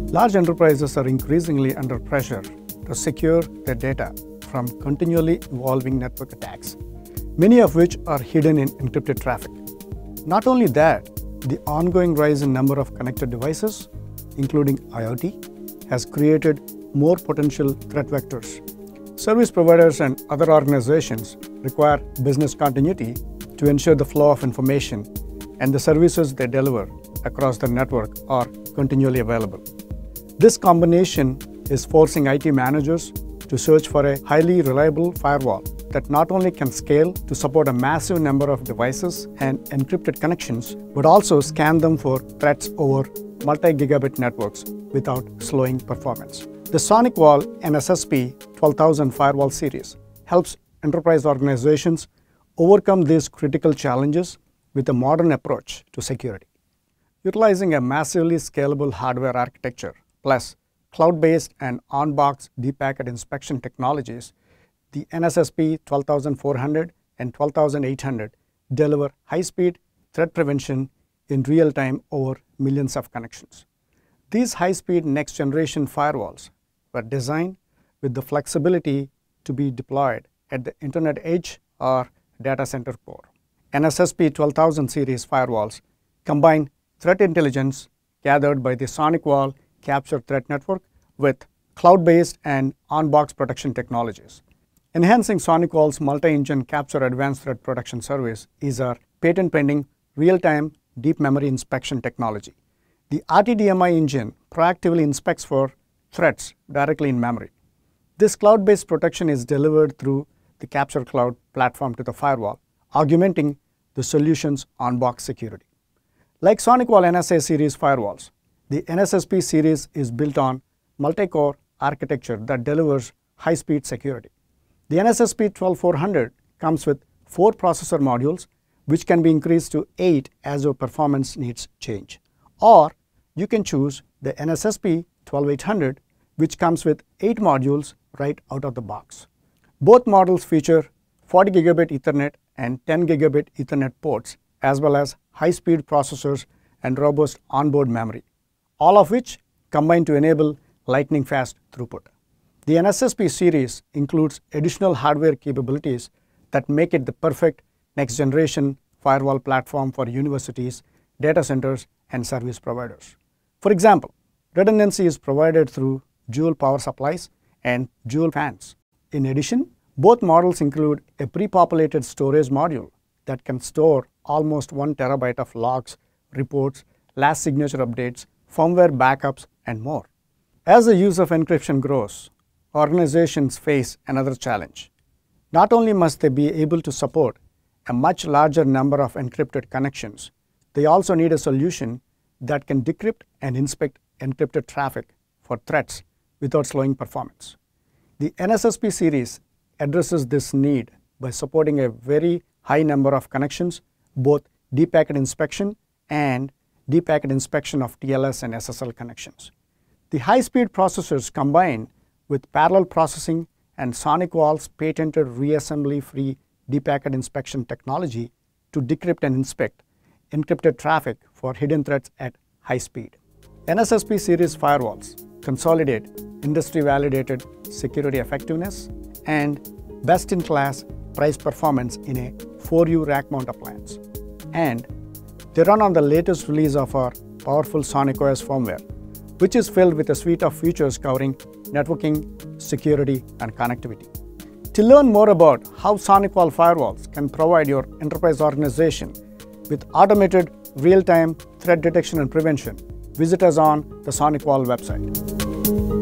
Large enterprises are increasingly under pressure to secure their data from continually evolving network attacks, many of which are hidden in encrypted traffic. Not only that, the ongoing rise in number of connected devices, including IoT, has created more potential threat vectors. Service providers and other organizations require business continuity to ensure the flow of information and the services they deliver across the network are continually available. This combination is forcing IT managers to search for a highly reliable firewall that not only can scale to support a massive number of devices and encrypted connections, but also scan them for threats over multi-gigabit networks without slowing performance. The SonicWall NSsp 12000 firewall series helps enterprise organizations overcome these critical challenges with a modern approach to security. Utilizing a massively scalable hardware architecture plus cloud-based and on-box deep packet inspection technologies, the NSsp 12400 and 12800 deliver high-speed threat prevention in real time over millions of connections. These high-speed next-generation firewalls were designed with the flexibility to be deployed at the internet edge or data center core. NSsp 12000 series firewalls combine threat intelligence gathered by the SonicWall Capture Threat Network with cloud-based and on-box protection technologies. Enhancing SonicWall's multi-engine Capture Advanced Threat Protection service is our patent-pending real-time deep memory inspection technology. The RTDMI engine proactively inspects for threats directly in memory. This cloud-based protection is delivered through the Capture Cloud platform to the firewall, augmenting the solution's on-box security. Like SonicWall NSA series firewalls, the NSsp series is built on multi-core architecture that delivers high-speed security. The NSsp 12400 comes with 4 processor modules, which can be increased to 8 as your performance needs change. Or you can choose the NSsp 12800, which comes with 8 modules right out of the box. Both models feature 40 gigabit Ethernet and 10 gigabit Ethernet ports, as well as high-speed processors and robust onboard memory, all of which combine to enable lightning-fast throughput. The NSsp series includes additional hardware capabilities that make it the perfect next-generation firewall platform for universities, data centers, and service providers. For example, redundancy is provided through dual power supplies and dual fans. In addition, both models include a pre-populated storage module that can store almost 1 terabyte of logs, reports, last signature updates, firmware backups, and more. As the use of encryption grows, organizations face another challenge. Not only must they be able to support a much larger number of encrypted connections, they also need a solution that can decrypt and inspect encrypted traffic for threats without slowing performance. The NSsp series addresses this need by supporting a very high number of connections, both deep packet inspection and deep packet inspection of TLS and SSL connections. The high-speed processors combined with parallel processing and SonicWall's patented reassembly-free deep packet inspection technology to decrypt and inspect encrypted traffic for hidden threats at high speed. NSsp series firewalls consolidate industry-validated security effectiveness and best-in-class price performance in a 4U rack mount appliance. And they run on the latest release of our powerful SonicOS firmware, which is filled with a suite of features covering networking, security, and connectivity. To learn more about how SonicWall firewalls can provide your enterprise organization with automated real-time threat detection and prevention, visit us on the SonicWall website.